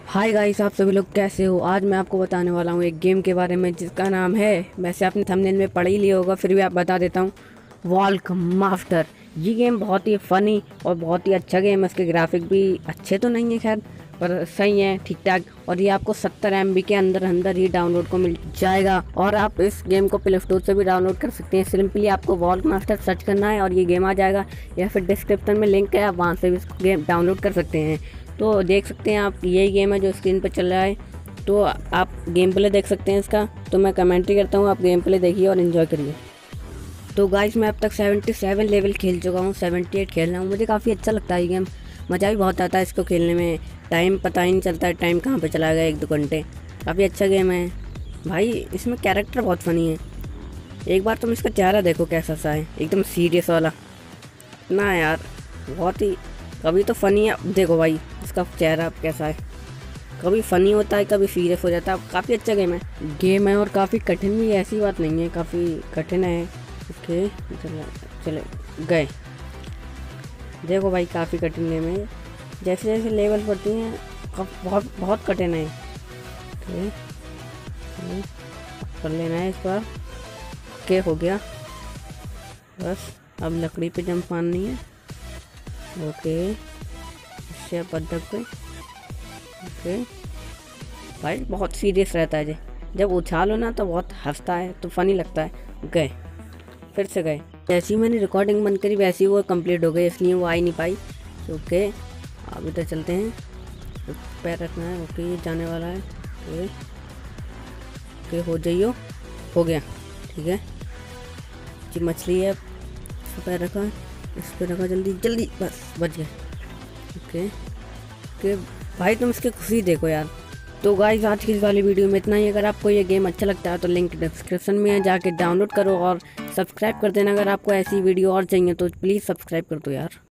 Hi guys, आप सभी लोग कैसे हो। आज मैं आपको बताने वाला हूँ एक गेम के बारे में जिसका नाम है, वैसे आपने थंबनेल में पढ़ ही लिया होगा, फिर भी आप बता देता हूँ, वॉल्क मास्टर। ये गेम बहुत ही फ़नी और बहुत ही अच्छा गेम है। इसके ग्राफिक भी अच्छे तो नहीं है खैर, पर सही है, ठीक ठाक। और ये आपको 70 MB के अंदर अंदर ही डाउनलोड को मिल जाएगा। और आप इस गेम को प्ले स्टोर से भी डाउनलोड कर सकते हैं। सिंपली आपको वॉल्क मास्टर सर्च करना है और ये गेम आ जाएगा, या फिर डिस्क्रिप्शन में लिंक है, आप वहाँ से भी इसको गेम डाउनलोड कर सकते हैं। तो देख सकते हैं आप, यही गेम है जो स्क्रीन पर चल रहा है। तो आप गेम प्ले देख सकते हैं इसका। तो मैं कमेंट्री करता हूँ, आप गेम प्ले देखिए और इन्जॉय करिए। तो गाइस, मैं अब तक 77 लेवल खेल चुका हूँ, 78 खेल रहा हूँ। मुझे काफ़ी अच्छा लगता है ये गेम, मज़ा भी बहुत आता है इसको खेलने में। टाइम पता ही नहीं चलता है, टाइम कहाँ पे चला गया, 1-2 घंटे। काफ़ी अच्छा गेम है भाई। इसमें कैरेक्टर बहुत फ़नी है। एक बार तुम इसका चेहरा देखो कैसा सा है, एकदम सीरियस वाला ना यार, बहुत ही। कभी तो फ़नी है, देखो भाई इसका चेहरा कैसा है, कभी फ़नी होता है कभी सीरियस हो जाता है। काफ़ी अच्छा गेम है और काफ़ी कठिन भी है, ऐसी बात नहीं है, काफ़ी कठिन है। ओके, चले चले गए। देखो भाई, काफ़ी कठिन गेम है। जैसे जैसे लेवल बढ़ती हैं बहुत बहुत कठिन है। ओके, कर लेना है इस बार। ओके, हो गया। बस अब लकड़ी पे जंप मारनी है। ओके, इससे अब बंधक पे। ओके भाई, बहुत सीरियस रहता है ये। जब उछालो ना तो बहुत हंसता है, तो फनी लगता है। गए, फिर से गए। जैसी मैंने रिकॉर्डिंग बंद करी वैसी वो कंप्लीट हो गई, इसलिए वो आ ही नहीं पाई। ओके, अब इधर चलते हैं। तो पैर रखना है। ओके, ये जाने वाला है। ओके ओके, हो जाइयो। हो गया, ठीक है। जी मछली है, इस पर पैर रखा, इस पर रखा, जल्दी जल्दी, बस बच गए। ओके ओके भाई, तुम इसकी खुशी देखो यार। तो गाइस, आज की इस वाली वीडियो में इतना ही। अगर आपको ये गेम अच्छा लगता है तो लिंक डिस्क्रिप्शन में है, जाके डाउनलोड करो और सब्सक्राइब कर देना। अगर आपको ऐसी वीडियो और चाहिए तो प्लीज़ सब्सक्राइब कर दो यार।